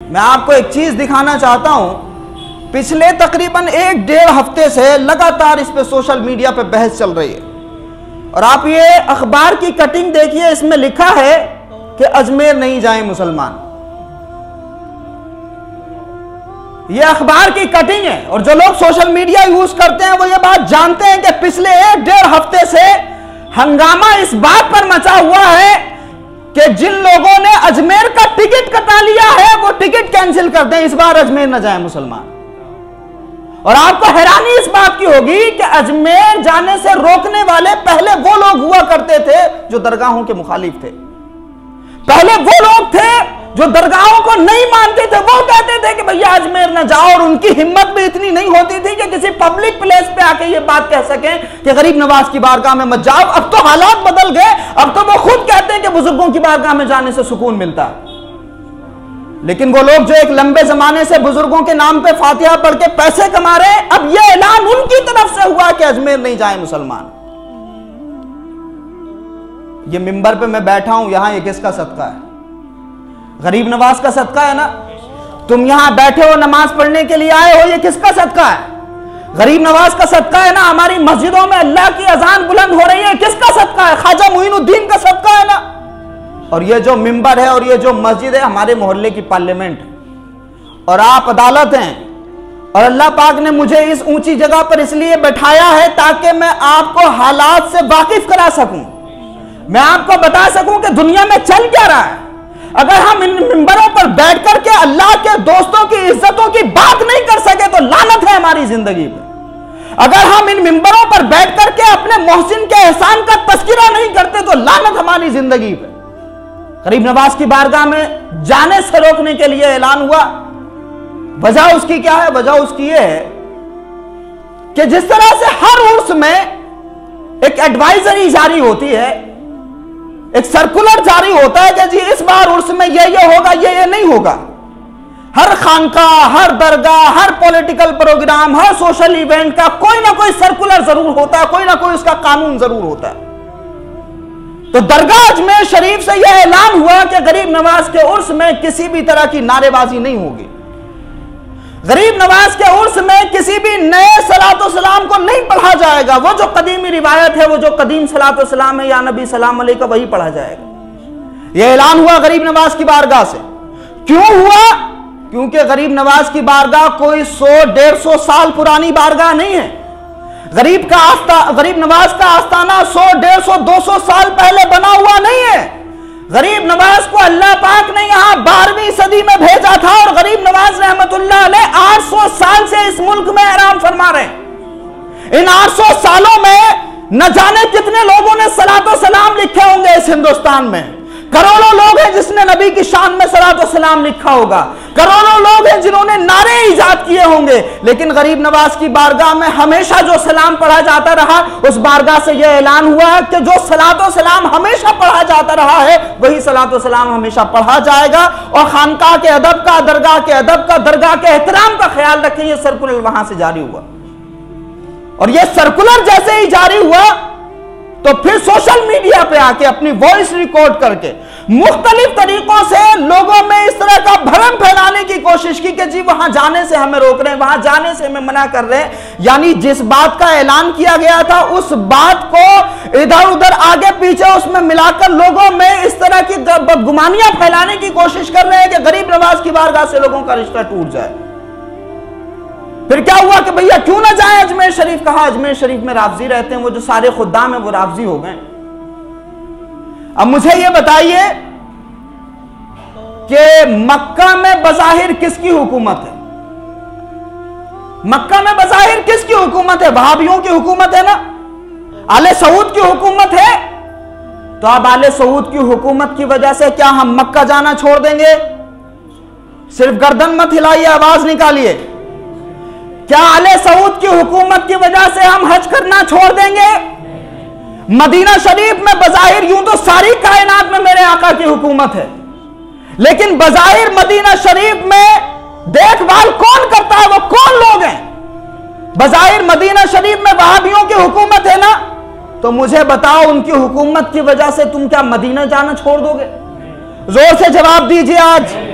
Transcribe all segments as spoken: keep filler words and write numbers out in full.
मैं आपको एक चीज दिखाना चाहता हूं, पिछले तकरीबन एक डेढ़ हफ्ते से लगातार इस पे सोशल मीडिया पे बहस चल रही है। और आप ये अखबार की कटिंग देखिए, इसमें लिखा है कि अजमेर नहीं जाए मुसलमान। ये अखबार की कटिंग है। और जो लोग सोशल मीडिया यूज करते हैं वो ये बात जानते हैं कि पिछले एक डेढ़ हफ्ते से हंगामा इस बात पर मचा हुआ है कि जिन लोगों ने अजमेर का टिकट कटा लिया है वो टिकट कैंसिल कर दें, इस बार अजमेर न जाए मुसलमान। और आपको हैरानी इस बात की होगी कि अजमेर जाने से रोकने वाले पहले वो लोग हुआ करते थे जो दरगाहों के मुखालिफ थे। पहले वो लोग थे जो दरगाहों को नहीं मानते थे, वो कहते थे कि भैया अजमेर न जाओ। और उनकी हिम्मत भी इतनी नहीं होती थी कि किसी पब्लिक प्लेस पे आके ये बात कह सकें कि गरीब नवाज की बारगाह में मत जाओ। अब तो हालात बदल गए, अब तो वो खुद कहते हैं कि बुजुर्गों की बारगाह में जाने से सुकून मिलता है। लेकिन वो लोग जो एक लंबे जमाने से बुजुर्गों के नाम पे फातिहा पढ़ के पैसे कमा रहे हैं, अब यह ऐलान उनकी तरफ से हुआ कि अजमेर नहीं जाए मुसलमान। ये मिंबर पे मैं बैठा हूं, यहां ये किसका सदका है? गरीब नवाज का सदका है ना। तुम यहां बैठे हो, नमाज पढ़ने के लिए आए हो, ये किसका सदका है? गरीब नवाज का सदका है ना। हमारी मस्जिदों में अल्लाह की अजान बुलंद हो रही है, किसका सदका है? ख्वाजा मुइनुद्दीन का सदका है ना। और ये जो मिंबर है और ये जो मस्जिद है हमारे मोहल्ले की पार्लियामेंट है और आप अदालत हैं। और अल्लाह पाक ने मुझे इस ऊंची जगह पर इसलिए बैठाया है ताकि मैं आपको हालात से वाकिफ करा सकूं, मैं आपको बता सकूं कि दुनिया में चल क्या रहा है। अगर हम इन मिंबरों पर बैठ करके अल्लाह के दोस्तों की इज्जतों की बात नहीं कर सके तो लानत है हमारी जिंदगी पे। अगर हम इन मिंबरों पर बैठ करके अपने मोहसिन के एहसान का तस्करा नहीं करते तो लानत हमारी जिंदगी पे। गरीब नवाज की बारगाह में जाने से रोकने के लिए ऐलान हुआ। वजह उसकी क्या है? वजह उसकी यह है कि जिस तरह से हर उर्स में एक एडवाइजरी जारी होती है, एक सर्कुलर जारी होता है कि जी इस बार उर्स में ये ये होगा, ये ये नहीं होगा। हर खानकाह, हर दरगाह, हर पॉलिटिकल प्रोग्राम, हर सोशल इवेंट का कोई ना कोई सर्कुलर जरूर होता है, कोई ना कोई उसका कानून जरूर होता है। तो दरगाह अजमेर शरीफ से यह ऐलान हुआ कि गरीब नवाज के उर्स में किसी भी तरह की नारेबाजी नहीं होगी। गरीब नवाज के उर्स में किसी भी नए सलातो सलाम को नहीं पढ़ा जाएगा। वो जो कदीमी रिवायत है, वो जो कदीम सलातो सलाम है या नबी सलाम अलैहि का, वही पढ़ा जाएगा। यह ऐलान हुआ गरीब नवाज की बारगाह से। क्यों हुआ? क्योंकि गरीब नवाज की बारगाह कोई सौ डेढ़ सौ साल पुरानी बारगाह नहीं है। गरीब का आस्था गरीब नवाज का आस्थाना सौ डेढ़ सौ दो सौ साल पहले बना हुआ नहीं है। गरीब नवाज को अल्लाह पाक ने यहां बारहवीं सदी में भेजा था और गरीब नवाज रहमतुल्लाह अलैह आठ सौ साल से इस मुल्क में आराम फरमा रहे हैं। इन आठ सौ सालों में न जाने कितने लोगों ने सलातो सलाम लिखे होंगे इस हिंदुस्तान में। करोड़ों लोग हैं जिसने नबी की शान में सलातो सलाम लिखा होगा। करोड़ों लोग हैं जिन्होंने नारे इजाद किए होंगे। लेकिन गरीब नवाज की बारगाह में हमेशा जो सलाम पढ़ा जाता रहा, उस बारगाह से यह ऐलान हुआ कि जो सलातो सलाम हमेशा पढ़ा जाता रहा है वही सलातो सलाम हमेशा पढ़ा जाएगा। और खानकाह के अदब का, दरगाह के अदब का, दरगाह के एहतराम का ख्याल रखें। यह सर्कुलर वहां से जारी हुआ और यह सर्कुलर जैसे ही जारी हुआ तो फिर सोशल मीडिया पे आके अपनी वॉइस रिकॉर्ड करके मुख्तलिफ तरीकों से लोगों में इस तरह का भ्रम फैलाने की कोशिश की कि जी वहां जाने से हमें रोक रहे हैं, वहां जाने से हमें मना कर रहे हैं। यानी जिस बात का ऐलान किया गया था उस बात को इधर उधर आगे पीछे उसमें मिलाकर लोगों में इस तरह की बदगुमानियां फैलाने की कोशिश कर रहे हैं कि गरीब नवाज की बारगाह से लोगों का रिश्ता टूट जाए। फिर क्या हुआ कि भैया क्यों ना जाए अजमेर शरीफ? कहा अजमेर शरीफ में राफजी रहते हैं, वो जो सारे खुद्दाम है वो राफजी हो गए। अब मुझे ये बताइए कि मक्का में बज़ाहिर किसकी हुकूमत है? मक्का में बज़ाहिर किसकी हुकूमत है? वहाबियों की हुकूमत है ना। आले सऊद की हुकूमत है। तो अब आले सऊद की हुकूमत की वजह से क्या हम मक्का जाना छोड़ देंगे? सिर्फ गर्दन मत हिलाइए, आवाज निकालिए। क्या आले सऊद की हुकूमत की वजह से हम हज करना छोड़ देंगे? मदीना शरीफ में बज़ाहिर यूं तो सारी कायनात में मेरे आका की हुकूमत है, लेकिन बज़ाहिर मदीना शरीफ में देखभाल कौन करता है? वो कौन लोग हैं? बज़ाहिर मदीना शरीफ में वहाबियों की हुकूमत है ना। तो मुझे बताओ, उनकी हुकूमत की वजह से तुम क्या मदीना जाना छोड़ दोगे? जोर से जवाब दीजिए आज।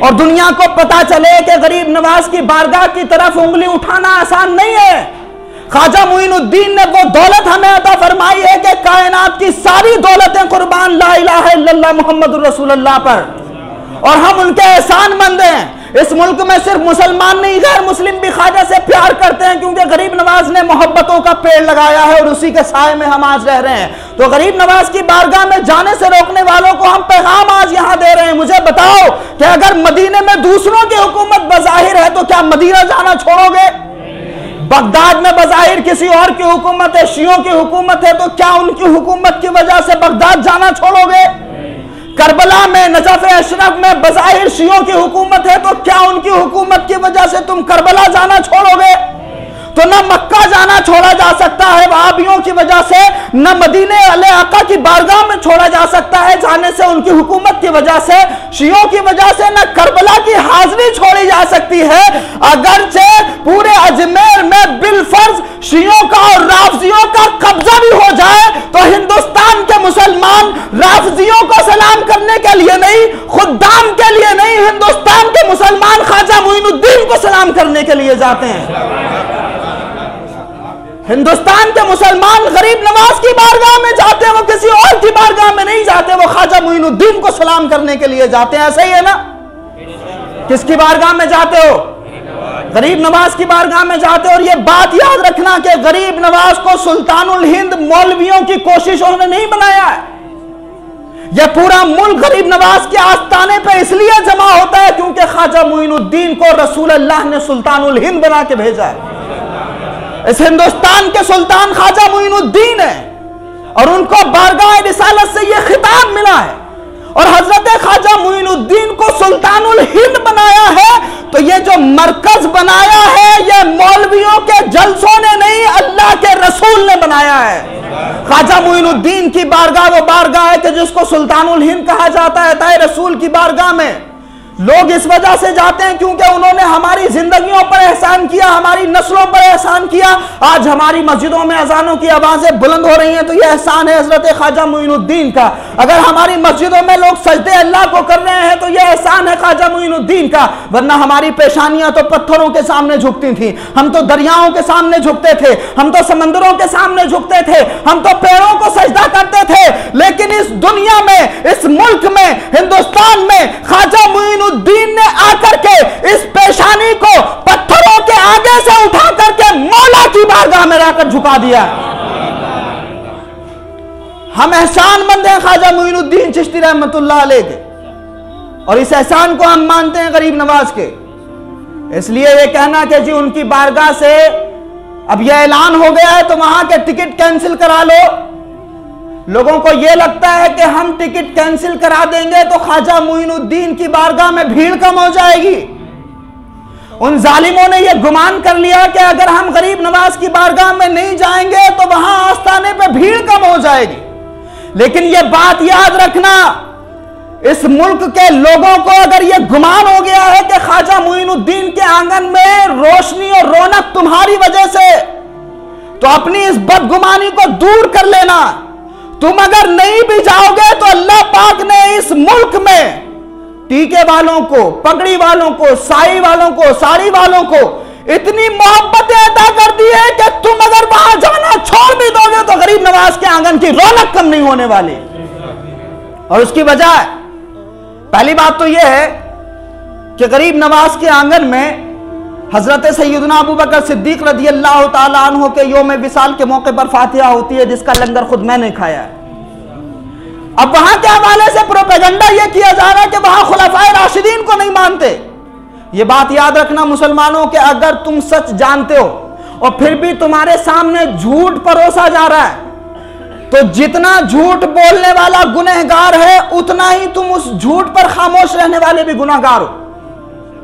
और दुनिया को पता चले कि गरीब नवाज की बारगाह की तरफ उंगली उठाना आसान नहीं है। ख्वाजा मुइनुद्दीन ने वो दौलत हमें अता फरमाई है कि कायनात की सारी दौलतें कुर्बान ला इलाहा इल्लल्लाह मुहम्मदुर रसूलुल्लाह पर, और हम उनके एहसानमंद हैं। इस मुल्क में सिर्फ मुसलमान नहीं, गैर मुस्लिम भी ख्वाजा से प्यार करते हैं, क्योंकि गरीब नवाज ने मोहब्बतों का पेड़ लगाया है और उसी के साए में हम आज रह रहे हैं। तो गरीब नवाज की बारगाह में जाने से रोकने वालों को हम पैगाम आज यहां दे रहे हैं। मुझे बताओ कि अगर मदीने में दूसरों की हुकूमत बज़ाहिर है तो क्या मदीना जाना छोड़ोगे? बगदाद में बज़ाहिर किसी और की हुकूमत है, शियों की हुकूमत है, तो क्या उनकी हुकूमत की वजह से बगदाद जाना छोड़ोगे? करबला में, नजफ अशरफ में बज़ाहिर शियों की हुकूमत है, तो क्या उनकी हुकूमत की वजह से तुम करबला जाना छोड़ोगे? तो न मक्का जाना छोड़ा जा सकता है वहाबियों की वजह से, न मदीने अले आका की बारगाह में छोड़ा जा सकता है जाने से उनकी हुकूमत की वजह से, शियों की वजह से न करबला की हाजिरी छोड़ी जा सकती है। अगरचे पूरे अजमेर में बिलफर्ज शियों का और राफजियों का कब्जा भी हो जाए तो हिंदुस्तान के मुसलमान राफजियों को सलाम करने के लिए नहीं, खुद्दाम के लिए नहीं, हिंदुस्तान के मुसलमान ख्वाजा मुइनुद्दीन को सलाम करने के लिए जाते हैं। हिंदुस्तान के मुसलमान गरीब नवाज की बारगाह में जाते हैं, वो किसी और की बारगाह में नहीं जाते, वो ख्वाजा मुइनुद्दीन को सलाम करने के लिए जाते हैं। ऐसा ही है ना? किसकी बारगाह में जाते हो? गरीब नवाज की बारगाह में जाते हो। और ये बात याद रखना कि गरीब नवाज को सुल्तानुल हिंद मौलवियों की कोशिशों ने नहीं बनाया है। यह पूरा मुल्क गरीब नवाज के आस्ताने पे इसलिए जमा होता है क्योंकि ख्वाजा मुइनुद्दीन को रसूल अल्लाह ने सुल्तानुल हिंद बना के भेजा है। इस हिंदुस्तान के सुल्तान ख्वाजा मुइनुद्दीन है और उनको बारगाह रिसालत से यह खिताब मिला है, और हजरत ख्वाजा मुइनुद्दीन को सुल्तानुल हिंद बनाया है। तो ये जो मरकज बनाया है ये मौलवियों के जलसों ने नहीं, अल्लाह के रसूल ने बनाया है। ख्वाजा मुइनुद्दीन की बारगाह वो बारगाह है कि जिसको सुल्तानुल हिंद कहा जाता है। ताए रसूल की बारगाह में लोग इस वजह से जाते हैं क्योंकि उन्होंने हमारी जिंदगियों पर एहसान किया, हमारी नस्लों पर एहसान किया। आज हमारी मस्जिदों में अजानों की आवाजें बुलंद हो रही हैं तो यह एहसान है हजरत ख्वाजा मुइनुद्दीन का। अगर हमारी मस्जिदों में लोग सजदे अल्लाह को कर रहे हैं तो यह एहसान है ख्वाजा मुइनुद्दीन का, वरना हमारी पेशानियां तो पत्थरों के सामने झुकती थी, हम तो दरियाओं के सामने झुकते थे, हम तो समंदरों के सामने झुकते थे, हम तो पेड़ों को सजदा करते थे। लेकिन इस दुनिया में, इस मुल्क में, हिंदुस्तान में ख्वाजा मुइनुद्दीन ने आकर के इस पेशानी को पत्थरों के आगे से उठा करके मौला की बारगाह में लाकर झुका दिया। हम एहसानमंद हैं ख्वाजा मुइनुद्दीन चिश्ती रहमतुल्लाह अलैह के, और इस एहसान को हम मानते हैं गरीब नवाज के। इसलिए यह कहना कि जी उनकी बारगाह से अब यह ऐलान हो गया है तो वहां के टिकट कैंसिल करा लो, लोगों को यह लगता है कि हम टिकट कैंसिल करा देंगे तो ख्वाजा मुइनुद्दीन की बारगाह में भीड़ कम हो जाएगी। उन जालिमों ने यह गुमान कर लिया कि अगर हम गरीब नवाज की बारगाह में नहीं जाएंगे तो वहां आस्ताने पे भीड़ कम हो जाएगी। लेकिन यह बात याद रखना, इस मुल्क के लोगों को अगर यह गुमान हो गया है कि ख्वाजा मुइनुद्दीन के आंगन में रोशनी और रौनक तुम्हारी वजह से, तो अपनी इस बदगुमानी को दूर कर लेना। तुम अगर नहीं भी जाओगे तो अल्लाह पाक ने इस मुल्क में टीके वालों को, पगड़ी वालों को, साई वालों को, साड़ी वालों को इतनी मोहब्बतें अता कर दी है कि तुम अगर वहां जाना छोड़ भी दोगे तो गरीब नवाज के आंगन की रौनक कम नहीं होने वाली। और उसकी वजह, पहली बात तो यह है कि गरीब नवाज के आंगन में हजरत सैयदना अबू बकर सिद्दीक रज़ी अल्लाह ताला अन्हु के योम विसाल के मौके पर फातिहा होती है, जिसका लंगर खुद मैंने खाया है। अब वहां के हवाले से प्रोपेगेंडा यह किया जा रहा है कि वहां खुलाफाए राशिदीन को नहीं मानते। यह बात याद रखना मुसलमानों के, अगर तुम सच जानते हो और फिर भी तुम्हारे सामने झूठ परोसा जा रहा है तो जितना झूठ बोलने वाला गुनहगार है उतना ही तुम उस झूठ पर खामोश रहने वाले भी गुनाहगार हो।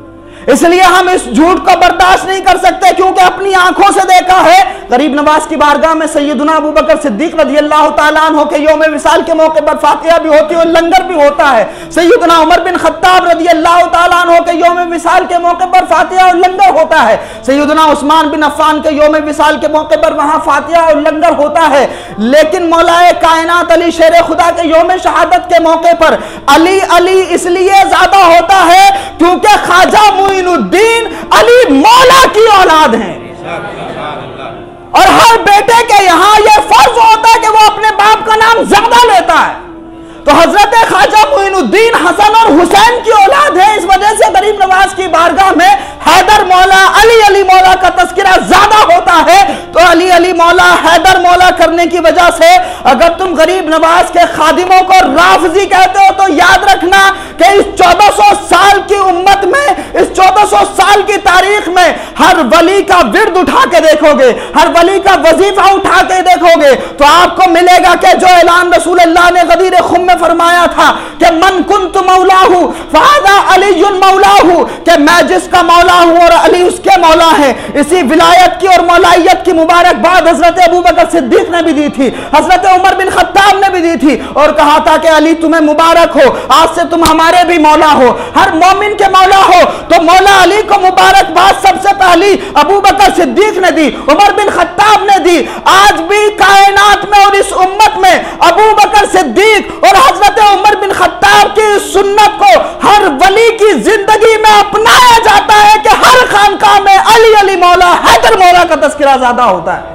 इसलिए हम इस झूठ को बर्दाश्त नहीं कर सकते, क्योंकि अपनी आंखों से देखा है गरीब नवाज की बारगाह में सैयदना अबू बकर सिद्दीक रज़ी अल्लाह ताला अन्हु के यौम विसाल के मौके पर फातिहा भी होती है और लंगर भी होता है। सैयदना उमर बिन खत्ताब रज़ी अल्लाह ताला अन्हु के यौम विसाल के मौके पर फातिहा और लंगर होता है। सैयदना उस्मान बिन अफ़्फ़ान के यौम विसाल के मौके पर वहां फातिहा और लंगर होता है। लेकिन मौलाए कायनात अली शेर खुदा के यौम शहादत के मौके पर अली अली इसलिए ज्यादा होता है क्योंकि ख्वाजा मुइनुद्दीन अली मौला की औलाद हैं, और हर बेटे के यहां यह फर्ज होता है कि वो अपने बाप का नाम ज्यादा लेता है। तो हजरत ख्वाजा मुइनुद्दीन हसन और हुसैन की औलाद है, इस वजह से गरीब नवाज की बारगाह में हैदर मौला अली अली मौला का तस्करा ज्यादा होता है। तो अली अली मौला हैदर मौला करने की वजह से अगर तुम गरीब नवाज के खादिमों को राफजी कहते हो तो याद रखना कि इस चौदह सौ साल की उम्मत में, इस चौदह सौ साल की तारीख में हर वली का विर्द उठा के देखोगे, हर वली का वजीफा उठा के देखोगे तो आपको मिलेगा कि जो ऐलान रसूल अल्लाह ने गदीर खुम में फरमाया था कि मन कुंत मौलाहू फादा अलीयुन मौलाहू, कि मैं जिसका मौला हूं और अली उसके मौला है। इसी विलायत की और मौलाइयत की मुबारकबाद हजरत अबू बकर सिद्दीक ने भी दी थी, हजरत उमर बिन खत्ताब ने भी दी थी और कहा था कि अली तुम्हें मुबारक हो, आज से तुम हमारे भी मौला हो, हर मोमिन के मौला हो। तो मौला अली को मुबारकबाद सबसे पहली अबू बकर सिद्दीक ने दी, उमर बिन खत्ताब ने दी। आज भी कायनात में और इस उम्मत में अबू बकर सिद्दीक और हजरत उमर बिन खत्ताब की सुन्नत को हर वली की जिंदगी में अपनाया जाता है कि हर खानकाह में अली अली मौला हैदर मौला का तस्करा ज्यादा होता है।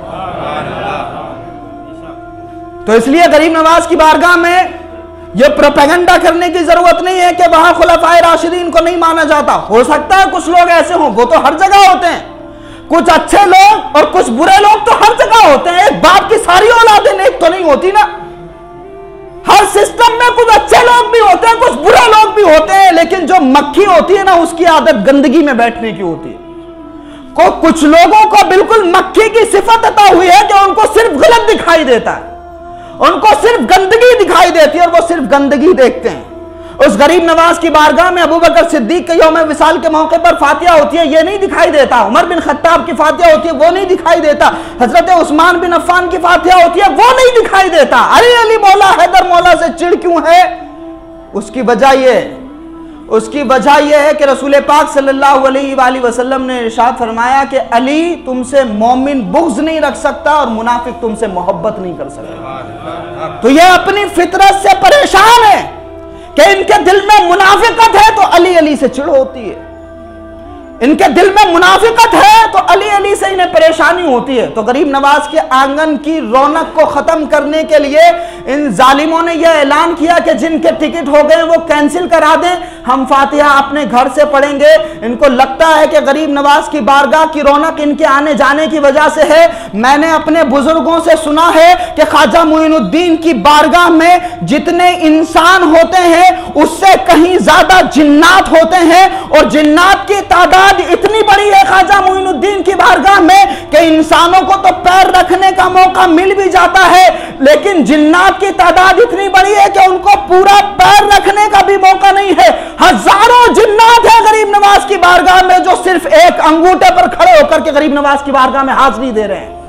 तो इसलिए गरीब नवाज की बारगाह में यह प्रोपेगेंडा करने की जरूरत नहीं है कि वहां खुलफाए राशिदीन को नहीं माना जाता। हो सकता है कुछ लोग ऐसे हों, वो तो हर जगह होते हैं, कुछ अच्छे लोग और कुछ बुरे लोग तो हर जगह होते हैं। एक बाप की सारी औलादें नेक तो नहीं होती ना, हर सिस्टम में कुछ अच्छे लोग भी होते हैं, कुछ बुरे लोग भी होते हैं, लेकिन जो मक्खी होती है ना उसकी आदत गंदगी में बैठने की होती है। को कुछ लोगों को बिल्कुल मक्खी की सिफत अता हुई है कि उनको सिर्फ गलत दिखाई देता है, उनको सिर्फ गंदगी दिखाई देती है और वो सिर्फ गंदगी देखते हैं। उस गरीब नवाज की बारगाह में अबू बकर सिद्दीक के यौम विसाल के मौके पर फातिहा होती है, ये नहीं दिखाई देता। उमर बिन खत्ताब की फातिहा होती है, वो नहीं दिखाई देता। हजरत उस्मान बिन अफ़्फ़ान की फातिहा होती है, वो नहीं दिखाई देता। अली अली मौला हैदर मौला से चिढ़ क्यों है? उसकी वजह यह उसकी वजह यह है कि रसूल पाक सल्लल्लाहु अलैहि वसल्लम ने इरशाद फरमाया कि अली तुमसे मोमिन बुग़्ज़ नहीं रख सकता और मुनाफिक तुमसे मोहब्बत नहीं कर सकता। तो ये अपनी फितरत से परेशान है कि इनके दिल में मुनाफिकत है तो अली अली से चिढ़ होती है, इनके दिल में मुनाफिकत है तो अली अली से इन्हें परेशानी होती है। तो गरीब नवाज के आंगन की रौनक को खत्म करने के लिए इन जालिमों ने यह ऐलान किया कि जिनके टिकट हो गए वो कैंसिल करा दें, हम फातिहा अपने घर से पढ़ेंगे। इनको लगता है कि गरीब नवाज की बारगाह की रौनक इनके आने जाने की वजह से है। मैंने अपने बुजुर्गों से सुना है कि ख्वाजा मुइनुद्दीन की बारगाह में जितने इंसान होते हैं उससे कहीं ज्यादा जिन्नात होते हैं, और जिन्नात की तादाद इतनी बड़ी है ख्वाजा मुइनुद्दीन की बारगाह में कि इंसानों को तो पैर रखने का मौका मिल भी जाता है, लेकिन जिन्नात की तादाद इतनी बड़ी है कि उनको पूरा पैर रखने का भी मौका नहीं है। हजारों जिन्नात है गरीब नवाज की बारगाह में जो सिर्फ एक अंगूठे पर खड़े होकर के गरीब नवाज की बारगाह में हाजिरी दे रहे हैं।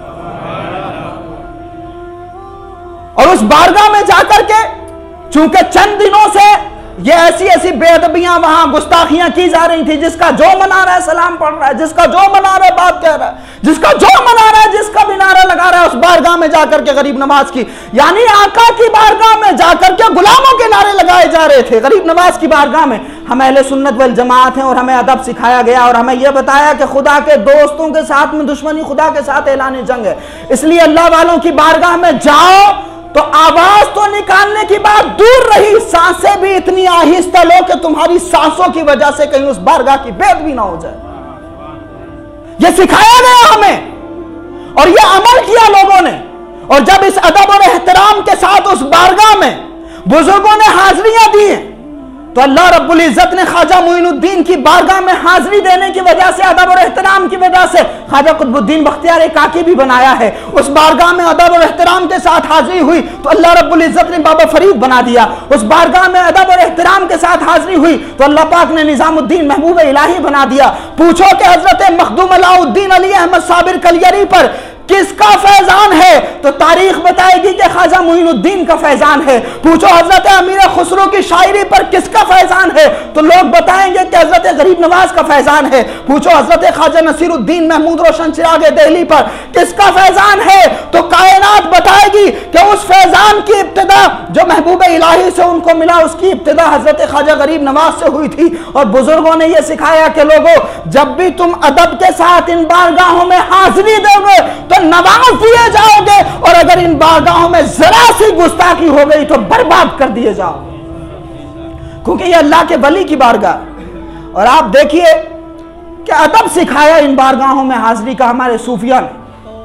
और उस बारगाह में जाकर के चूंकि चंद दिनों से ये ऐसी ऐसी बेअदबियां वहां गुस्ताखियां की जा रही थी, जिसका जो मना रहा है सलाम पढ़ रहा है, जिसका जो मना रहा है बात कह रहा है, जिसका जो मना रहा है जिसका भी नारा लगा रहा है, उस बारगाह में जाकर के गरीब नवाज की यानी आका की बारगाह में जाकर के गुलामों के नारे लगाए जा रहे थे। गरीब नवाज की बारगाह में हम अहले सुन्नत वल जमात हैं और हमें अदब सिखाया गया और हमें यह बताया कि खुदा के दोस्तों के साथ में दुश्मनी खुदा के साथ ऐलान जंग है। इसलिए अल्लाह वालों की बारगाह में जाओ तो आवाज तो निकालने की बात दूर रही, सांसें भी इतनी आहिस्ता लो कि तुम्हारी सांसों की वजह से कहीं उस बारगाह की बेअदबी ना हो जाए। यह सिखाया गया हमें और यह अमल किया लोगों ने। और जब इस अदब और एहतराम के साथ उस बारगाह में बुजुर्गों ने हाजिरियां दी हैं, तो अल्लाह रब्बुल इज्जत ने ख्वाजा मोइनुद्दीन की बारगाह में हाजिरी देने की वजह से, अदब और एहतराम की वजह से ख्वाजा कुतुबुद्दीन बख्तियार काकी भी बनाया है। उस बारगाह में अदब और एहतराम के साथ हाजिरी हुई तो अल्लाह रब्बुल इज्जत ने बाबा फरीद बना दिया। उस बारगाह में अदब और एहतराम के साथ हाजिरी हुई तो अल्लाह पाक ने निजामुद्दीन महबूब इलाही बना दिया। पूछो कि हजरत मखदूम अलाउद्दीन अली अहमद साबिर कलियरी पर किसका फैजान है, तो तारीख बताएगी कि ख्वाजा मोइनुद्दीन का फैजान है। पूछो हजरत अमीर खुसरो की शायरी पर किसका फैजान है, तो लोग बताएंगे कि हजरत गरीब नवाज का फैजान है। पूछो हजरत ख्वाजा नसीरुद्दीन महमूद रोशन चिराग दिल्ली पर किसका फैजान है, तो कायनात बताएगी कि उस फैजान की इब्तिदा जो महबूब इलाही से उनको मिला, उसकी इब्तिदा हजरत ख्वाजा गरीब नवाज से हुई थी। और बुजुर्गों ने यह सिखाया कि लोगों, जब भी तुम अदब के साथ इन बारगाहों में हाजिरी दोगे तो नवाज दिए जाओगे, और अगर इन बारगाहों में जरा सी गुस्ताखी हो गई तो बर्बाद कर दिए जाओ, क्योंकि ये अल्लाह के वली की बारगाह। और आप देखिए कि अदब सिखाया इन बारगाहों में हाजिरी का हमारे सूफिया ने।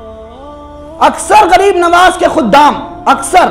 अक्सर गरीब नवाज के खुद्दाम अक्सर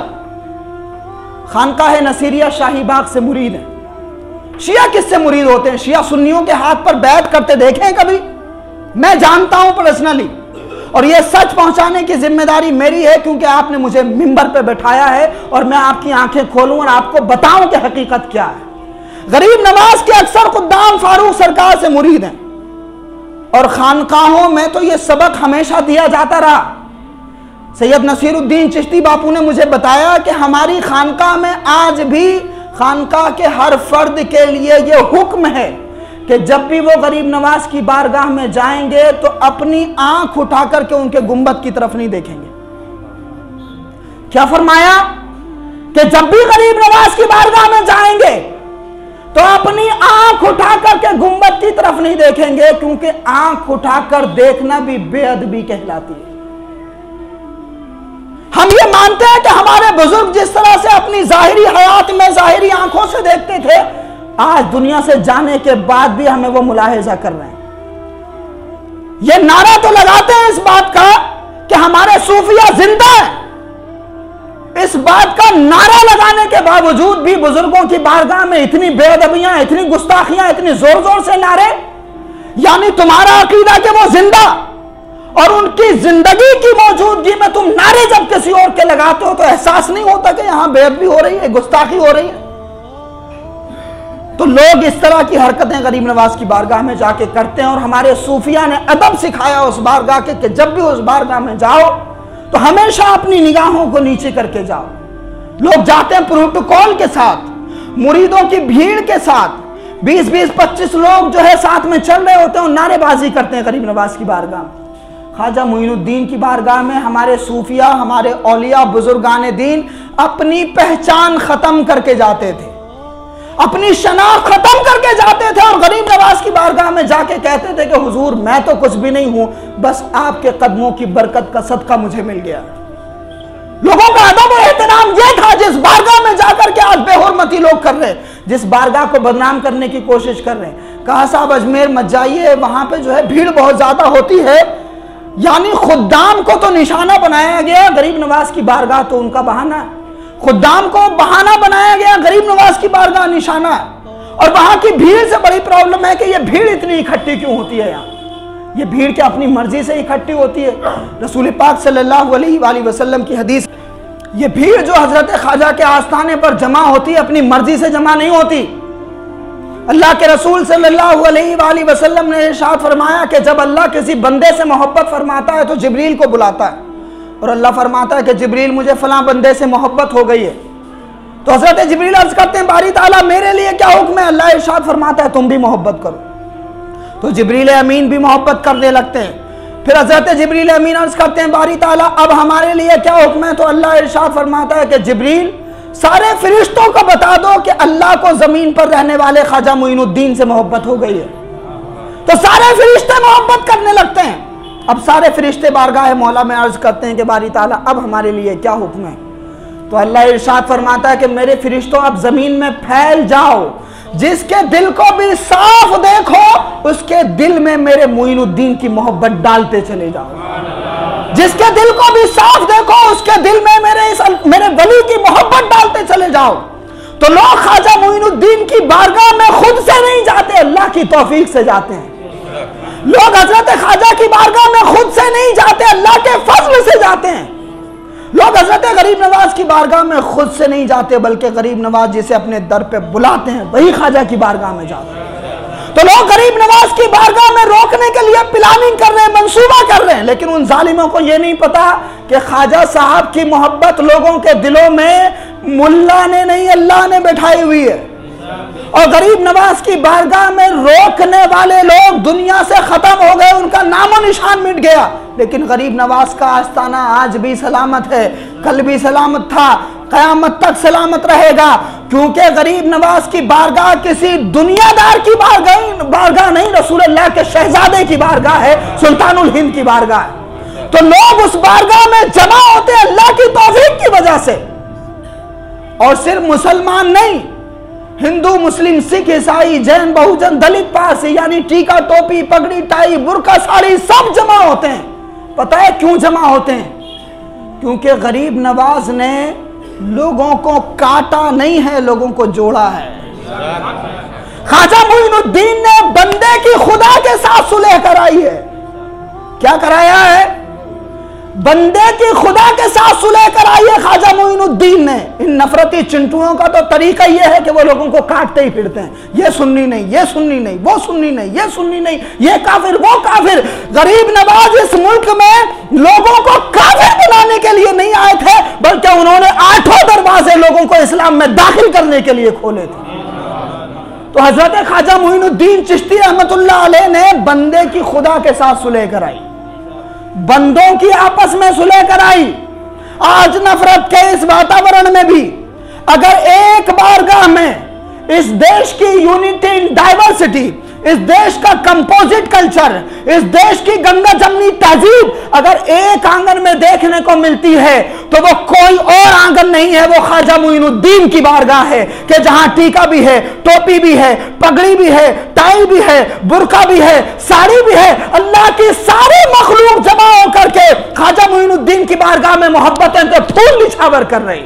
खानकाह नसीरिया शाहीबाग से मुरीद हैं। शिया किससे मुरीद होते हैं? शिया सुन्नियों के हाथ पर बैत करते देखे हैं कभी? मैं जानता हूं पर्सनली, और यह सच पहुंचाने की जिम्मेदारी मेरी है, क्योंकि आपने मुझे मिंबर पे बैठाया है और मैं आपकी आंखें खोलूं और आपको बताऊं कि हकीकत क्या है। गरीब नवाज के अक्सर खुद्दाम फारूक सरकार से मुरीद हैं, और खानकाहों में तो यह सबक हमेशा दिया जाता रहा। सैयद नसीरुद्दीन चिश्ती बापू ने मुझे बताया कि हमारी खानकाह में आज भी खानकाह के हर फर्द के लिए यह हुक्म है कि जब भी वो गरीब नवाज की बारगाह में जाएंगे तो अपनी आंख उठा करके उनके गुंबद की तरफ नहीं देखेंगे। क्या फरमाया कि जब भी गरीब नवाज की बारगाह में जाएंगे तो अपनी आंख उठा करके गुंबद की तरफ नहीं देखेंगे, क्योंकि आंख उठाकर देखना भी बेअदबी कहलाती है। हम ये मानते हैं कि हमारे बुजुर्ग जिस तरह से अपनी जाहिरी हयात में जाहिरी आंखों से देखते थे, आज दुनिया से जाने के बाद भी हमें वो मुलाहिजा कर रहे हैं। ये नारा तो लगाते हैं इस बात का कि हमारे सूफिया जिंदा है। इस बात का नारा लगाने के बावजूद भी बुजुर्गों की बारगाह में इतनी बेअदबियां, इतनी गुस्ताखियां, इतनी जोर जोर से नारे, यानी तुम्हारा अकीदा कि वो जिंदा, और उनकी जिंदगी की मौजूदगी में तुम नारे जब किसी और के लगाते हो तो एहसास नहीं होता कि यहां बेअदबी हो रही है, गुस्ताखी हो रही है। तो लोग इस तरह की हरकतें गरीब नवाज की बारगाह में जाके करते हैं, और हमारे सूफिया ने अदब सिखाया उस बारगाह के कि जब भी उस बारगाह में जाओ तो हमेशा अपनी निगाहों को नीचे करके जाओ। लोग जाते हैं प्रोटोकॉल के साथ, मुरीदों की भीड़ के साथ, बीस बीस पच्चीस लोग जो है साथ में चल रहे होते हैं और नारेबाजी करते हैं गरीब नवाज की बारगाह में। ख्वाजा मोइनुद्दीन की बारगाह में हमारे सूफिया, हमारे औलिया, बुजुर्गान दीन अपनी पहचान खत्म करके जाते थे, अपनी शनाख्त खत्म करके जाते थे, और गरीब नवाज की बारगाह में जाके कहते थे कि हुजूर मैं तो कुछ भी नहीं हूं, बस आपके कदमों की बरकत का सदका मुझे मिल गया। लोगों का अदब और एहतराम यह था जिस बारगाह में जाकर के आज बेहुरमती लोग कर रहे हैं, जिस बारगाह को बदनाम करने की कोशिश कर रहे हैं। कहा साहब अजमेर मत जाइए, वहां पे जो है भीड़ बहुत ज्यादा होती है, यानी खुद्दाम को तो निशाना बनाया गया, गरीब नवाज की बारगाह तो उनका बहाना है। खुद्दाम को बहाना बनाया गया, गरीब नवाज की बारगाह निशाना है। और वहां की भीड़ से बड़ी प्रॉब्लम है कि यह भीड़ इतनी इकट्ठी क्यों होती है। यहाँ ये भीड़ क्या अपनी मर्जी से इकट्ठी होती है? रसूल पाक सल्लल्लाहु अलैहि वसल्लम की हदीस, ये भीड़ जो हजरत ख्वाजा के आस्थाने पर जमा होती है अपनी मर्जी से जमा नहीं होती। अल्लाह के रसूल सल्लल्लाहु अलैहि वसल्लम ने इरशाद फरमाया कि जब अल्लाह किसी बंदे से मोहब्बत फरमाता है तो जिब्रील को बुलाता है, और अल्लाह फरमाता है कि जिब्रील मुझे फलां बंदे से मोहब्बत हो गई है। तो हजरत जिब्रील अर्ज करते हैं बारी ताला मेरे लिए क्या हुक्म है? अल्लाह इरशाद फरमाता है तुम भी मोहब्बत करो। तो जिब्रील अमीन भी मोहब्बत करने लगते हैं। फिर हजरत जिब्रील अमीन अर्ज करते हैं बारी ताला अब हमारे लिए क्या हुक्म है? तो अल्लाह इरशाद फरमाता है कि जिब्रील सारे फरिश्तों को बता दो कि अल्लाह को जमीन पर रहने वाले ख्वाजा मोइनुद्दीन से मोहब्बत हो गई है। तो सारे फरिश्ते मोहब्बत करने लगते हैं। अब सारे फरिश्ते बारगाह मौला में अर्ज करते हैं कि बारी ताला अब हमारे लिए क्या हुक्म है? तो अल्लाह इरशाद फरमाता है कि मेरे फरिश्तों अब जमीन में फैल जाओ, जिसके दिल को भी साफ देखो उसके दिल में मेरे मोइनुद्दीन की मोहब्बत डालते चले जाओ। जिसके दिल को भी साफ देखो उसके दिल में मेरे इस मेरे वली की मोहब्बत डालते चले जाओ। तो लोग ख्वाजा मोइनुद्दीन की बारगाह में खुद से नहीं जाते, अल्लाह की तौफीक से जाते हैं। लोग हजरत ख्वाजा की बारगाह में खुद से नहीं जाते, अल्लाह के फजल से जाते हैं। लोग हजरत गरीब नवाज की बारगाह में खुद से नहीं जाते, बल्कि गरीब नवाज जिसे अपने दर पे बुलाते हैं वही ख्वाजा की बारगाह में जाते हैं। तो लोग गरीब नवाज की बारगाह में रोकने के लिए प्लानिंग कर रहे हैं, मंसूबा कर रहे हैं, लेकिन उन जालिमों को यह नहीं पता कि ख्वाजा साहब की मोहब्बत लोगों के दिलों में मुल्ला ने नहीं, अल्लाह ने बैठाई हुई है। और गरीब नवाज की बारगाह में रोकने वाले लोग दुनिया से खत्म हो गए, उनका नामो निशान मिट गया। लेकिन गरीब नवाज का आस्ताना आज भी सलामत है, कल भी सलामत था, कयामत तक सलामत रहेगा, क्योंकि गरीब नवाज की बारगाह किसी दुनियादार की बारगाह बारगाह नहीं, रसूल अल्लाह के शहजादे की बारगाह है, सुल्तानुल हिंद की बारगाह है। तो लोग उस बारगाह में जमा होते हैं अल्लाह की तौफीक की वजह से। और सिर्फ मुसलमान नहीं, हिंदू, मुस्लिम, सिख, ईसाई, जैन, बहुजन, दलित, पारसी, यानी टीका, टोपी, पगड़ी, टाई, बुर्का, साड़ी सब जमा होते हैं। पता है क्यों जमा होते हैं? क्योंकि गरीब नवाज ने लोगों को काटा नहीं है, लोगों को जोड़ा है। ख्वाजा मोइनुद्दीन ने बंदे की खुदा के साथ सुलह कराई है। क्या कराया है? बंदे की खुदा के साथ सुलह कराई है ख्वाजा मोइनुद्दीन ने। इन नफरती चिंटुओं का तो तरीका यह है कि वो लोगों को काटते ही फिरते हैं। ये सुन्नी नहीं, ये सुन्नी नहीं, वो सुन्नी नहीं, ये सुन्नी नहीं, ये काफिर, वो काफिर। गरीब नवाज इस मुल्क में लोगों को काफिर बनाने के लिए नहीं आए थे, बल्कि उन्होंने आठों दरवाजे लोगों को इस्लाम में दाखिल करने के लिए खोले थे। तो हजरत ख्वाजा मोइनुद्दीन चिश्ती रहमतुल्लाह अलैह ने बंदे की खुदा के साथ सुलह कराई, बंदों की आपस में सुलह कराई। आज नफरत के इस वातावरण में भी अगर एक बारगाह में इस देश की यूनिटी इन डाइवर्सिटी, इस देश का कंपोजिट कल्चर, इस देश की गंगा जमनी तहजीब अगर एक आंगन में देखने को मिलती है तो वो कोई और आंगन नहीं है, वो ख्वाजा मोइनुद्दीन की बारगाह है कि जहां टीका भी है, टोपी भी है, पगड़ी भी है, टाई भी है, बुर्का भी है, साड़ी भी है। अल्लाह की सारी मखलूक जमा होकर के ख्वाजा मोइनुद्दीन की बारगाह में मोहब्बतें के फूल निछावर कर रही।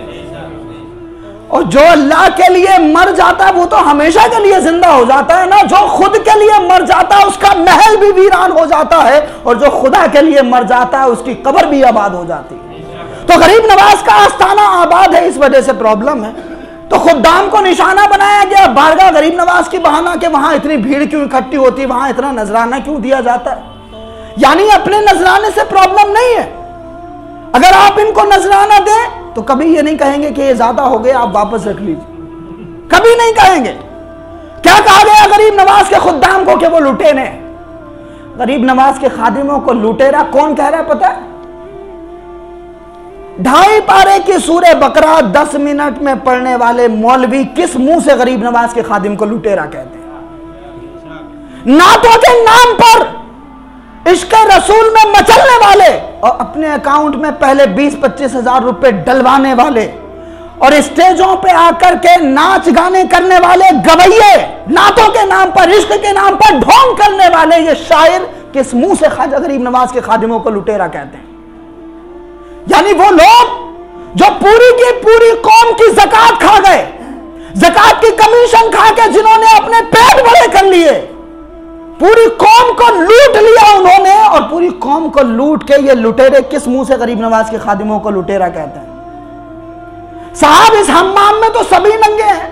और जो अल्लाह के लिए मर जाता है वो तो हमेशा के लिए जिंदा हो जाता है ना। जो खुद के लिए मर जाता है उसका महल भी वीरान हो जाता है, और जो खुदा के लिए मर जाता है उसकी कब्र भी आबाद हो जाती है। तो गरीब नवाज का आस्ताना आबाद है, इस वजह से प्रॉब्लम है। तो खुद्दाम को निशाना बनाया गया, बारगाह गरीब नवाज की बहाना के वहां इतनी भीड़ क्यों इकट्ठी होती है, वहां इतना नजराना क्यों दिया जाता है। यानी अपने नजराने से प्रॉब्लम नहीं है, अगर आप इनको नजराना दें तो कभी ये नहीं कहेंगे कि ये ज्यादा हो गया, आप वापस रख लीजिए, कभी नहीं कहेंगे। क्या कहा गया गरीब नवाज के खुद्दाम को कि वो लुटेरे। गरीब नवाज के खादिमों को लुटेरा कौन कह रहा है पता है? ढाई पारे की सूरह बकरा दस मिनट में पढ़ने वाले मौलवी किस मुंह से गरीब नवाज के खादिम को लुटेरा कहते हैं? नातों के नाम पर इश्क रसूल में मचलने वाले और अपने अकाउंट में पहले बीस पच्चीस हजार रुपए डलवाने वाले और स्टेजों पे आकर के नाच गाने करने वाले गवैये, नातों के नाम पर, इश्क के नाम पर ढोंग करने वाले ये शायर किस मुंह से ख्वाजा गरीब नवाज के खादिमों को लुटेरा कहते हैं? यानी वो लोग जो पूरी की पूरी कौम की ज़कात खा गए, ज़कात की कमीशन खा के जिन्होंने अपने पेट बड़े कर लिए, पूरी कौम को लूट लिया उन्होंने, और पूरी कौम को लूट के ये लुटेरे किस मुंह से गरीब नवाज के खादिमों को लुटेरा कहते हैं? साहब इस हम्माम में तो सभी नंगे हैं,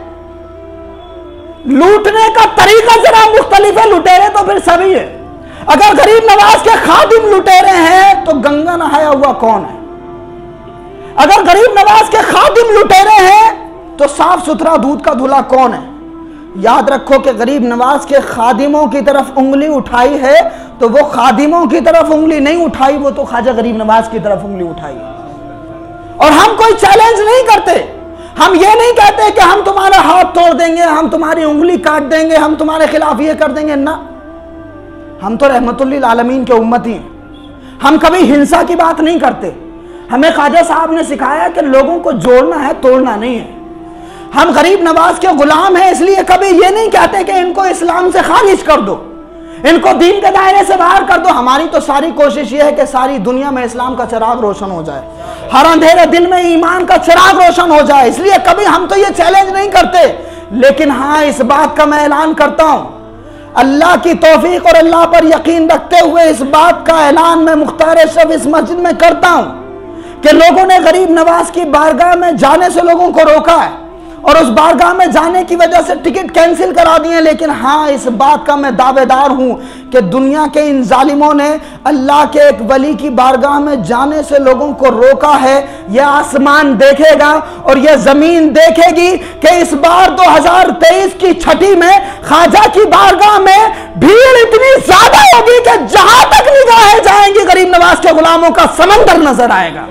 लूटने का तरीका जरा मुख्तलिफ है, लुटेरे तो फिर सभी है। अगर गरीब नवाज के खादिम लुटेरे हैं तो गंगा नहाया हुआ कौन है? अगर गरीब नवाज के खादिम लुटेरे हैं तो साफ सुथरा दूध का धुला कौन है? याद रखो कि गरीब नवाज के खादिमों की तरफ उंगली उठाई है तो वो खादिमों की तरफ उंगली नहीं उठाई, वो तो ख्वाजा गरीब नवाज की तरफ उंगली उठाई। और हम कोई चैलेंज नहीं करते, हम ये नहीं कहते कि हम तुम्हारा हाथ तोड़ देंगे, हम तुम्हारी उंगली काट देंगे, हम तुम्हारे खिलाफ ये कर देंगे ना। हम तो रहमतुल्लिल आलमीन के उम्मती हैं, हम कभी हिंसा की बात नहीं करते। हमें ख्वाजा साहब ने सिखाया कि लोगों को जोड़ना है, तोड़ना नहीं है। हम गरीब नवाज के गुलाम हैं, इसलिए कभी ये नहीं कहते कि इनको इस्लाम से खारिज कर दो, इनको दीन के दायरे से बाहर कर दो। हमारी तो सारी कोशिश ये है कि सारी दुनिया में इस्लाम का चिराग रोशन हो जाए, हर अंधेरे दिन में ईमान का चिराग रोशन हो जाए। इसलिए कभी हम तो ये चैलेंज नहीं करते, लेकिन हाँ इस बात का मैं ऐलान करता हूं, अल्लाह की तौफीक और अल्लाह पर यकीन रखते हुए इस बात का ऐलान मैं मुख्तार अशरफ इस मस्जिद में करता हूं कि लोगों ने गरीब नवाज की बारगाह में जाने से लोगों को रोका है और उस बारगाह में जाने की वजह से टिकट कैंसिल करा दिए। लेकिन हाँ इस बात का मैं दावेदार हूं कि दुनिया के इन जालिमों ने अल्लाह के एक वली की बारगाह में जाने से लोगों को रोका है। यह आसमान देखेगा और यह जमीन देखेगी कि इस बार दो हज़ार तेईस की छठी में ख्वाजा की बारगाह में भीड़ इतनी ज्यादा होगी कि जहां तक निगाहें जाएंगी गरीब नवाज के गुलामों का समंदर नजर आएगा,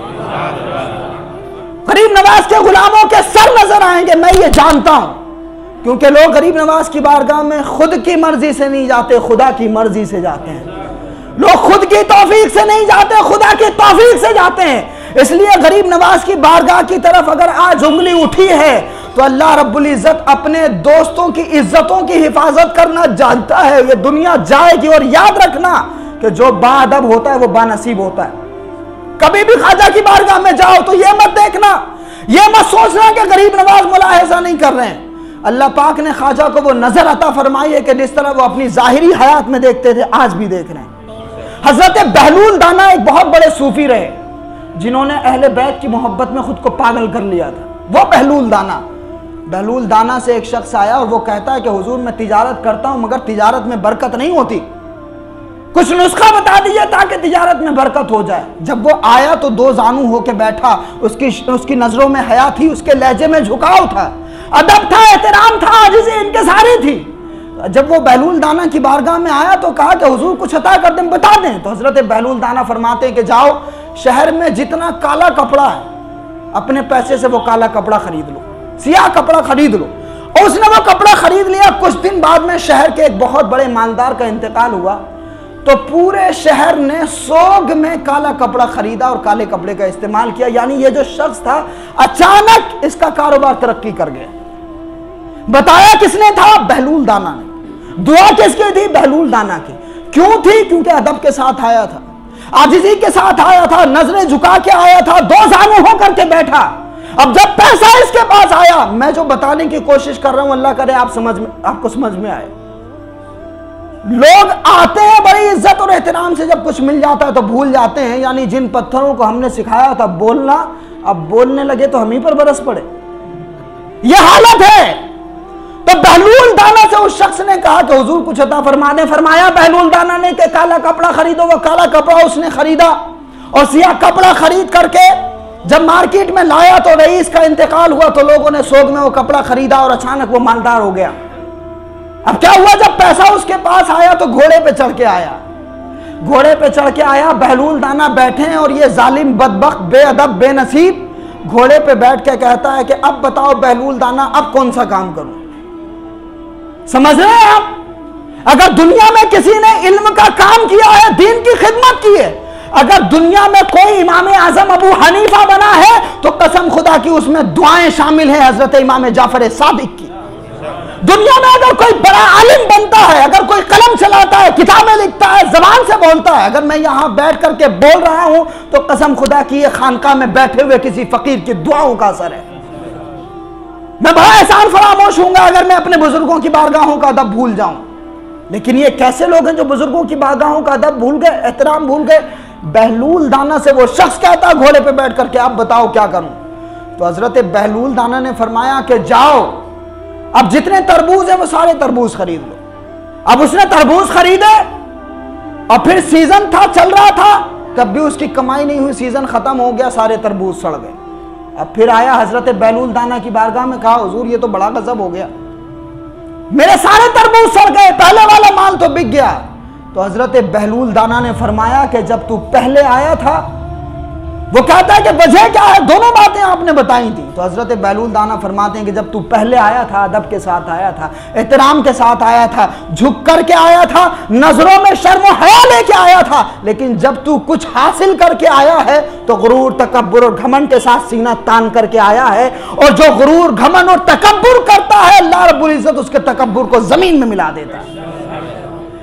गरीब नवाज के गुलामों के सर नजर आएंगे। मैं ये जानता हूं क्योंकि लोग गरीब नवाज की बारगाह में खुद की मर्जी से नहीं जाते, खुदा की मर्जी से जाते हैं। लोग खुद की तौफीक से नहीं जाते, खुदा की तौफीक से जाते हैं। इसलिए गरीब नवाज की बारगाह की तरफ अगर आज उंगली उठी है तो अल्लाह रब्बुल इज्जत अपने दोस्तों की इज्जतों की हिफाजत करना जानता है। ये दुनिया जाएगी और याद रखना कि जो बाअदब होता है वो बानसीब होता है। कभी भी ख्वाजा की बारगाह में जाओ तो यह मत देखना, यह मत सोचना कि गरीब नवाज मुलाहिजा नहीं कर रहे हैं। अल्लाह पाक ने ख्वाजा को वो नजर अता फरमाई है कि जिस तरह वो अपनी जाहिरी हयात में देखते थे आज भी देख रहे हैं। हजरत बहलूल दाना एक बहुत बड़े सूफी रहे जिन्होंने अहले बैत की मोहब्बत में खुद को पागल कर लिया था। वो बहलूल दाना बहलूल दाना से एक शख्स आया और वो कहता है कि हुजूर मैं तिजारत करता हूं मगर तिजारत में बरकत नहीं होती, कुछ नुस्खा बता दीजिए ताकि तिजारत में बरकत हो जाए। जब वो आया तो दो जानू होके बैठा, उसकी उसकी नजरों में हया थी, उसके लहजे में झुकाव था, अदब था, एहतराम था, आजिज़ी इनकिसारी थी। जब वो बहलूल दाना की बारगाह में आया तो कहा कि हुजूर कुछ अता कर दें, बता दें। तो हजरत बहलूल दाना फरमाते हैं कि जाओ शहर में जितना काला कपड़ा है अपने पैसे से वो काला कपड़ा खरीद लो, सियाह कपड़ा खरीद लो। और उसने वो कपड़ा खरीद लिया। कुछ दिन बाद में शहर के एक बहुत बड़े मालदार का इंतकाल हुआ तो पूरे शहर ने सोग में काला कपड़ा खरीदा और काले कपड़े का इस्तेमाल किया। यानी ये जो शख्स था अचानक इसका कारोबार तरक्की कर गया। बताया किसने था? बहलूल दाना ने। दुआ किसकी थी? बहलूल दाना की। क्यों थी? क्योंकि अदब के साथ आया था, आजिज़ी के साथ आया था, नजरें झुका के आया था, दो जानू होकर के बैठा। अब जब पैसा इसके पास आया, मैं जो बताने की कोशिश कर रहा हूं अल्लाह करे आप समझ में आपको समझ में आए। लोग आते हैं बड़ी इज्जत और एहतराम से, जब कुछ मिल जाता है तो भूल जाते हैं। यानी जिन पत्थरों को हमने सिखाया था बोलना, अब बोलने लगे तो हम ही पर बरस पड़े। यह हालत है। तो बहलूल दाना से उस शख्स ने कहा कि हुजूर कुछ अता फरमा दें। फरमाया बहलूल दाना ने कि काला कपड़ा खरीदो। वो काला कपड़ा उसने खरीदा और सियाह कपड़ा खरीद करके जब मार्केट में लाया तो रईस का इंतकाल हुआ तो लोगों ने सोग में वो कपड़ा खरीदा और अचानक वो मालदार हो गया। अब क्या हुआ? जब पैसा उसके पास आया तो घोड़े पे चढ़ के आया, घोड़े पे चढ़ के आया। बहलूल दाना बैठे हैं और ये जालिम बदबख्त बेअदब बेनसीब घोड़े पे बैठ के कहता है कि अब बताओ बहलूल दाना अब कौन सा काम करूं? समझ रहे हैं आप? अगर दुनिया में किसी ने इल्म का काम किया है, दीन की खिदमत की है, अगर दुनिया में कोई इमाम आजम अबू हनीफा बना है तो कसम खुदा की उसमें दुआएं शामिल है हजरत इमाम जाफर सादिक की। दुनिया में अगर कोई बड़ा आलिम बनता है, अगर कोई कलम चलाता है, किताबें लिखता है, जबान से बोलता है, अगर मैं यहां बैठ करके बोल रहा हूं तो कसम खुदा की ये खानका में बैठे हुए किसी फकीर की दुआओं का असर है। मैं बड़ा एहसान फरामोश हूंगा अगर मैं अपने बुजुर्गों की बारगाहों का अदब भूल जाऊं। लेकिन ये कैसे लोग हैं जो बुजुर्गों की बारगाहों का अदब भूल गए, एहतराम भूल गए? बहलूल दाना से वो शख्स कहता घोड़े पे बैठ करके आप बताओ क्या करूं? तो हजरत बहलूल दाना ने फरमाया कि जाओ अब जितने तरबूज है वो सारे तरबूज खरीद लो। अब उसने तरबूज खरीदे और फिर सीजन था, चल रहा था, तब भी उसकी कमाई नहीं हुई, सीजन खत्म हो गया, सारे तरबूज सड़ गए। अब फिर आया हजरत बहलूल दाना की बारगाह में, कहा हुजूर ये तो बड़ा गजब हो गया, मेरे सारे तरबूज सड़ गए, पहले वाला माल तो बिक गया। तो हजरत बहलूल दाना ने फरमाया कि जब तू पहले आया था, वो कहता है कि वजह क्या है? दोनों बातें आपने बताई थी। तो हजरत बहलूल दाना फरमाते हैं कि जब तू पहले आया था अदब के साथ आया था, एहतराम के साथ आया था, झुक करके आया था, नजरों में शर्म हया लेके आया था। लेकिन जब तू कुछ हासिल करके आया है तो गुरूर तकब्बुर और घमंड के साथ सीना तान करके आया है। और जो गुरूर घमंड और तकब्बुर करता है अल्लाह रब्बुल इज्जत उसके तकब्बुर को जमीन में मिला देता है।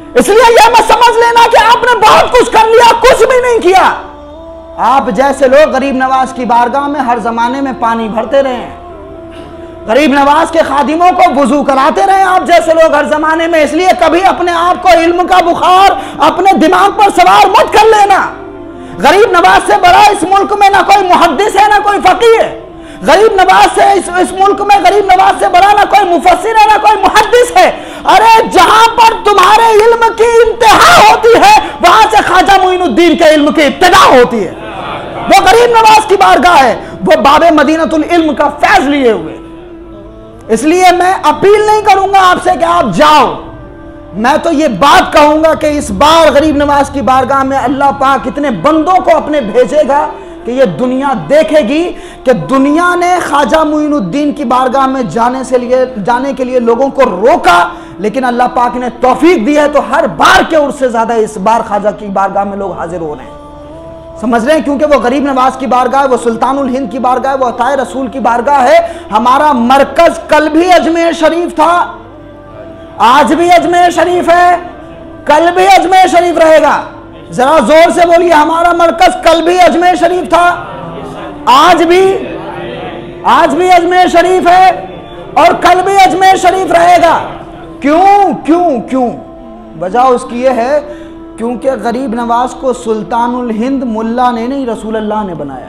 इसलिए यह मत समझ लेना कि आपने बहुत कुछ कर लिया, कुछ भी नहीं किया। आप जैसे लोग गरीब नवाज की बारगाह में हर जमाने में पानी भरते रहे हैं, गरीब नवाज के खादिमों को वुजू कराते रहे आप जैसे लोग हर जमाने में। इसलिए कभी अपने आप को इल्म का बुखार अपने दिमाग पर सवार मत कर लेना। गरीब नवाज से बड़ा इस मुल्क में ना कोई मुहद्दिस है ना कोई फकीह है। गरीब नवाज से इस, इस मुल्क में गरीब नवाज से बड़ा ना कोई मुफस्सिर है ना कोई मुहद्दिस है। अरे जहां पर तुम्हारे इल्म की इंतहा होती है वहां से ख्वाजा मोइनुद्दीन के इल्म की इब्तिदा होती है। वो गरीब नवाज की बारगाह है, वो बाबे मदीनतुल इल्म का फैज लिए हुए। इसलिए मैं अपील नहीं करूंगा आपसे कि आप जाओ, मैं तो ये बात कहूंगा कि इस बार गरीब नवाज की बारगाह में अल्लाह पाक इतने बंदों को अपने भेजेगा कि ये दुनिया देखेगी कि दुनिया ने ख्वाजा मोइनुद्दीन की बारगाह में जाने से लिए जाने के लिए लोगों को रोका, लेकिन अल्लाह पाक ने तौफीक दी है तो हर बार के उससे ज्यादा इस बार ख्वाजा की बारगाह में लोग हाजिर हो रहे हैं। समझ रहे हैं? क्योंकि वो गरीब नवाज की बारगाह है, वो सुल्तानुल हिंद की बारगाह है, वो अताए रसूल की बारगाह है। हमारा मरकज कल भी अजमेर शरीफ था, आज भी अजमेर शरीफ है, कल भी अजमेर शरीफ रहेगा। जरा जोर से बोलिए, हमारा मरकज कल भी अजमेर शरीफ था, आज भी आज भी अजमेर शरीफ है और कल भी अजमेर शरीफ रहेगा। क्यों क्यों क्यों? वजह उसकी यह है क्योंकि गरीब नवाज को सुल्तानुल हिंद मुल्ला ने नहीं रसूल अल्लाह ने बनाया।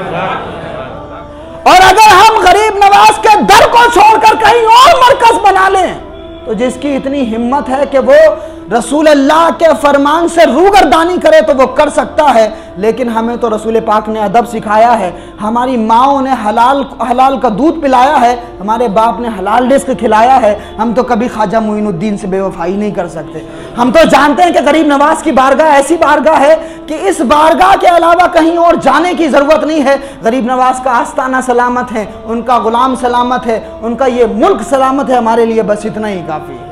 और अगर हम गरीब नवाज के दर को छोड़कर कहीं और मरकज बना लें तो जिसकी इतनी हिम्मत है कि वो रसूल अल्लाह के फरमान से रूगर्दानी करे तो वो कर सकता है। लेकिन हमें तो रसूल पाक ने अदब सिखाया है, हमारी माओं ने हलाल हलाल का दूध पिलाया है, हमारे बाप ने हलाल रिज़्क खिलाया है। हम तो कभी ख्वाजा मोइनुद्दीन से बेवफाई नहीं कर सकते। हम तो जानते हैं कि गरीब नवाज की बारगाह ऐसी बारगाह है कि इस बारगाह के अलावा कहीं और जाने की ज़रूरत नहीं है। गरीब नवाज का आस्ताना सलामत है, उनका गुलाम सलामत है, उनका ये मुल्क सलामत है, हमारे लिए बस इतना ही काफ़ी है।